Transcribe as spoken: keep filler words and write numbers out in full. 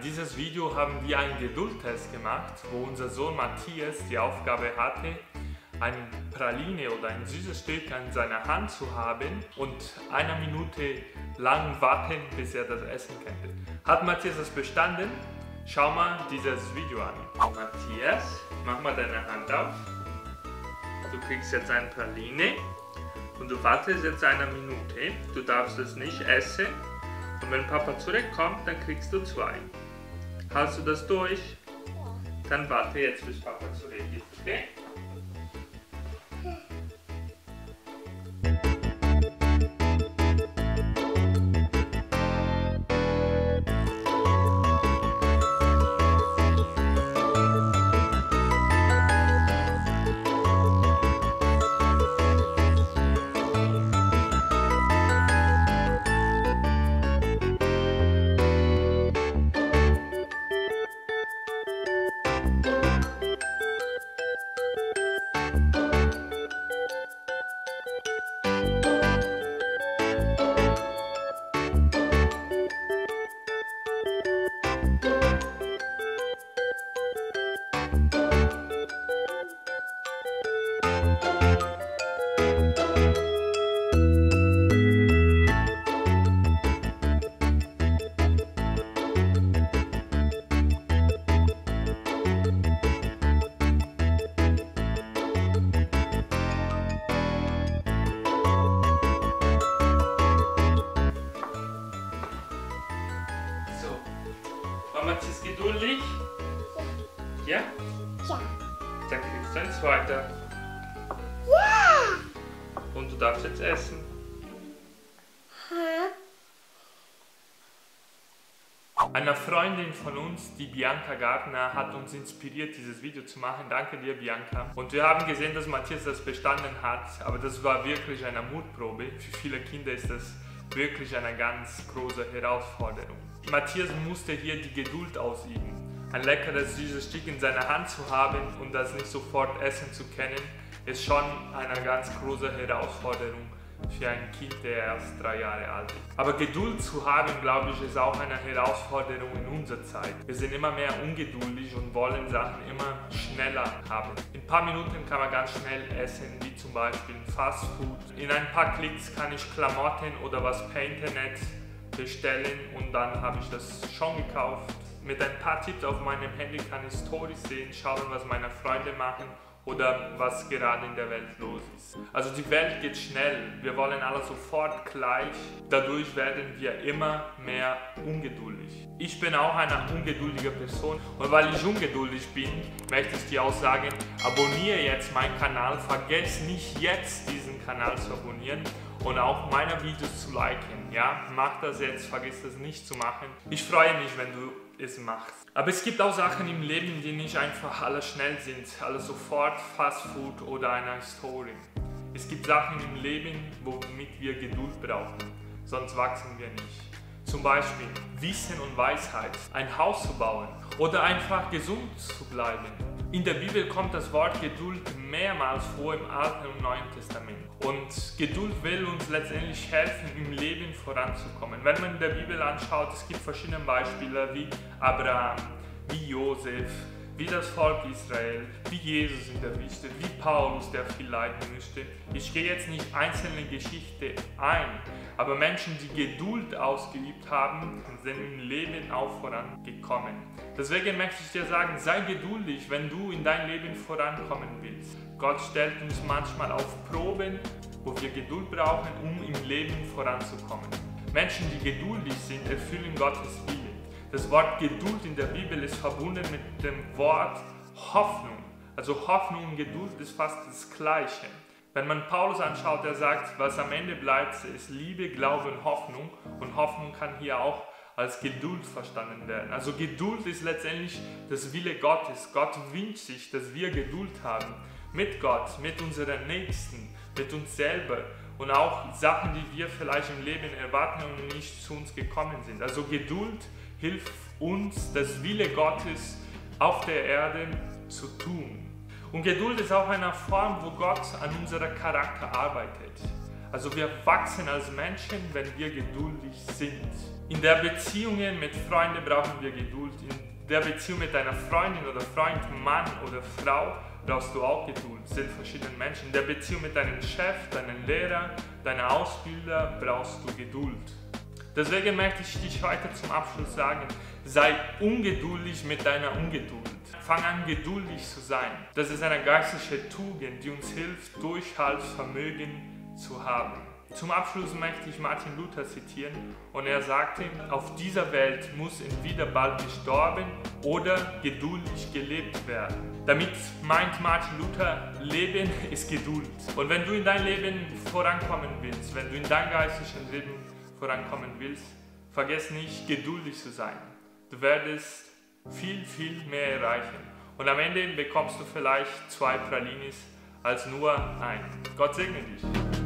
dieses Video haben wir einen Geduldtest gemacht, wo unser Sohn Matthias die Aufgabe hatte, eine Praline oder ein süßes Stück an seiner Hand zu haben und eine Minute lang warten, bis er das essen könnte. Hat Matthias das bestanden? Schau mal dieses Video an. Matthias, mach mal deine Hand auf. Du kriegst jetzt eine Praline und du wartest jetzt eine Minute. Du darfst es nicht essen und wenn Papa zurückkommt, dann kriegst du zwei. Hast du das durch? Dann warte jetzt, bis Papa zurück ist, okay? Matthias, geduldig? Ja? Ja. Dann kriegst du ein zweiter. Ja. Und du darfst jetzt essen. Hm. Eine Freundin von uns, die Bianca Gardner, hat uns inspiriert, dieses Video zu machen. Danke dir, Bianca. Und wir haben gesehen, dass Matthias das bestanden hat, aber das war wirklich eine Mutprobe. Für viele Kinder ist das wirklich eine ganz große Herausforderung. Matthias musste hier die Geduld ausüben. Ein leckeres, süßes Stück in seiner Hand zu haben und das nicht sofort essen zu können, ist schon eine ganz große Herausforderung für ein Kind, der erst drei Jahre alt ist. Aber Geduld zu haben, glaube ich, ist auch eine Herausforderung in unserer Zeit. Wir sind immer mehr ungeduldig und wollen Sachen immer schneller haben. In ein paar Minuten kann man ganz schnell essen, wie zum Beispiel Fast Food. In ein paar Klicks kann ich Klamotten oder was per Internet bestellen und dann habe ich das schon gekauft. Mit ein paar Tipps auf meinem Handy kann ich Stories sehen, schauen, was meine Freunde machen oder was gerade in der Welt los ist. Also die Welt geht schnell, wir wollen alles sofort gleich, dadurch werden wir immer mehr ungeduldig. Ich bin auch eine ungeduldige Person und weil ich ungeduldig bin, möchte ich dir auch sagen, abonniere jetzt meinen Kanal, vergiss nicht jetzt diesen Kanal zu abonnieren und auch meine Videos zu liken, ja? Mach das jetzt, vergiss das nicht zu machen. Ich freue mich, wenn du es machst. Aber es gibt auch Sachen im Leben, die nicht einfach alle schnell sind, alles sofort, Fast Food oder eine Story. Es gibt Sachen im Leben, womit wir Geduld brauchen, sonst wachsen wir nicht. Zum Beispiel Wissen und Weisheit, ein Haus zu bauen oder einfach gesund zu bleiben. In der Bibel kommt das Wort Geduld mehrmals vor im Alten und Neuen Testament. Und Geduld will uns letztendlich helfen, im Leben voranzukommen. Wenn man in der Bibel anschaut, es gibt verschiedene Beispiele wie Abraham, wie Josef, wie das Volk Israel, wie Jesus in der Wüste, wie Paulus, der viel leiden müsste. Ich gehe jetzt nicht einzelne Geschichte ein, aber Menschen, die Geduld ausgeübt haben, sind im Leben auch vorangekommen. Deswegen möchte ich dir sagen, sei geduldig, wenn du in dein Leben vorankommen willst. Gott stellt uns manchmal auf Proben, wo wir Geduld brauchen, um im Leben voranzukommen. Menschen, die geduldig sind, erfüllen Gottes Willen. Das Wort Geduld in der Bibel ist verbunden mit dem Wort Hoffnung. Also Hoffnung und Geduld ist fast das Gleiche. Wenn man Paulus anschaut, der sagt, was am Ende bleibt, ist Liebe, Glaube und Hoffnung. Und Hoffnung kann hier auch als Geduld verstanden werden. Also Geduld ist letztendlich das Wille Gottes. Gott wünscht sich, dass wir Geduld haben mit Gott, mit unseren Nächsten, mit uns selber und auch Sachen, die wir vielleicht im Leben erwarten und nicht zu uns gekommen sind. Also Geduld hilft uns, das Wille Gottes auf der Erde zu tun. Und Geduld ist auch eine Form, wo Gott an unserem Charakter arbeitet. Also wir wachsen als Menschen, wenn wir geduldig sind. In der Beziehung mit Freunden brauchen wir Geduld. In der Beziehung mit deiner Freundin oder Freund, Mann oder Frau brauchst du auch Geduld. Das sind verschiedene Menschen. In der Beziehung mit deinem Chef, deinem Lehrer, deiner Ausbilder brauchst du Geduld. Deswegen möchte ich dich heute zum Abschluss sagen, sei ungeduldig mit deiner Ungeduld. Fang an, geduldig zu sein. Das ist eine geistliche Tugend, die uns hilft, Durchhaltevermögen zu haben. Zum Abschluss möchte ich Martin Luther zitieren und er sagte, auf dieser Welt muss entweder bald gestorben oder geduldig gelebt werden. Damit meint Martin Luther, Leben ist Geduld. Und wenn du in dein Leben vorankommen willst, wenn du in dein geistlichen Leben vorankommen willst, vergiss nicht, geduldig zu sein. Du werdest viel, viel mehr erreichen. Und am Ende bekommst du vielleicht zwei Pralinis als nur ein. Gott segne dich.